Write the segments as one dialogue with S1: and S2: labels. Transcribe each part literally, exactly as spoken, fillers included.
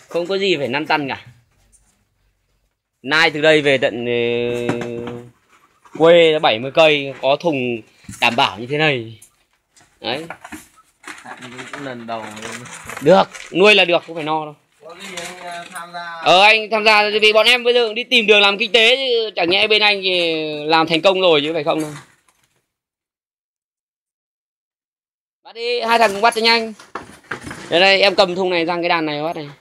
S1: Không có gì phải lăn tăn cả. Nai từ đây về tận uh, quê bảy mươi cây có thùng đảm bảo như thế này. Đấy.
S2: Lần đầu
S1: Được, nuôi là được, không phải no đâu.
S2: Có gì anh tham gia?
S1: Ờ anh tham gia vì bọn em bây giờ đi tìm đường làm kinh tế chứ chẳng nhẽ bên anh thì làm thành công rồi chứ phải không đâu. Bắt đi, hai thằng cùng bắt cho nhanh. Đây đây em cầm thùng này sang cái đàn này bắt này.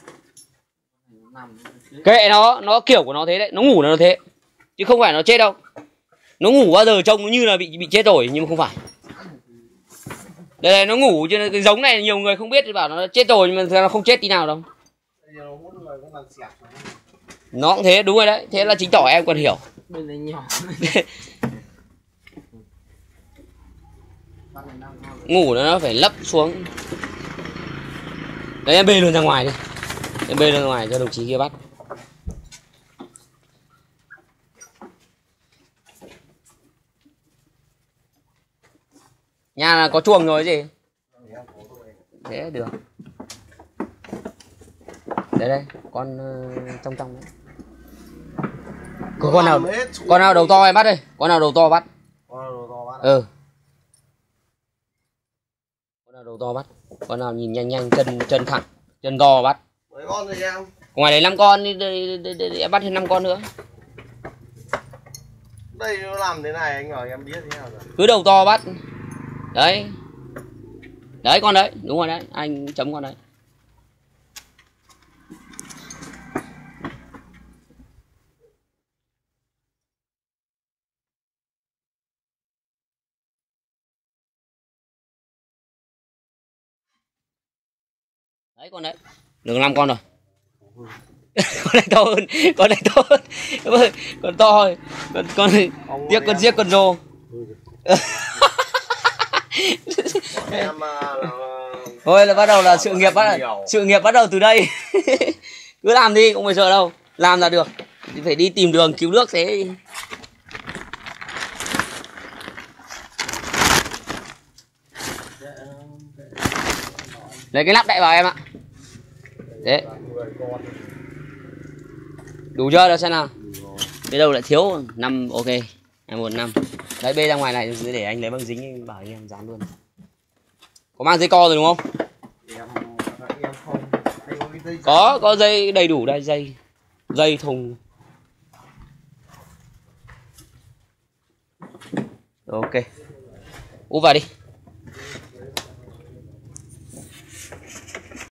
S1: Kệ nó, nó kiểu của nó thế đấy, nó ngủ là nó thế. Chứ không phải nó chết đâu. Nó ngủ bao giờ trông nó như là bị bị chết rồi nhưng mà không phải. Đây đây nó ngủ chứ cái giống này nhiều người không biết thì bảo nó chết rồi nhưng mà nó không chết tí nào đâu. Nó cũng thế, đúng rồi đấy, thế là chứng tỏ em còn hiểu. Ngủ nó phải lấp xuống. Đấy em bê luôn ra ngoài đi. Em bê luôn ra ngoài cho đồng chí kia bắt. Nhà là có chuồng rồi gì? Thế được. Đây đây, con uh, trong trong đấy. Có con nào con nào đầu to em bắt đây, con nào đầu to bắt.
S2: Con nào đầu to bắt.
S1: Ừ. Con nào đầu to bắt. Con nào nhìn nhanh nhanh chân chân thẳng, chân to bắt.
S2: Mấy con rồi em?
S1: Ngoài đấy năm con đi, đi, đi, đi, đi em bắt thêm năm con nữa.
S2: Đây nó làm thế này anh hỏi em biết thế nào rồi.
S1: Cứ đầu to bắt. Đấy. Đấy con đấy, đúng rồi đấy, anh chấm con đấy. Đấy con đấy, được năm con rồi. Con này to hơn, con này to hơn. Con to thôi. Con con tiếc con giết con rô.
S2: Em là...
S1: Thôi là bắt đầu là sự nghiệp bắt sự nghiệp bắt đầu từ đây. Cứ làm đi, không phải sợ đâu, làm là được. Phải đi tìm đường cứu nước thế. Lấy cái nắp đậy vào em ạ. Thế. Đủ chưa đâu xem nào. Cái đâu lại thiếu năm, ok. Em một năm. Đấy bê ra ngoài này để anh lấy băng dính bảo anh em dán luôn. Có mang dây co rồi đúng không?
S2: Em, em không. Anh có cái dây
S1: có có dây đầy đủ đây, dây dây thùng. Ok. Úp vào đi.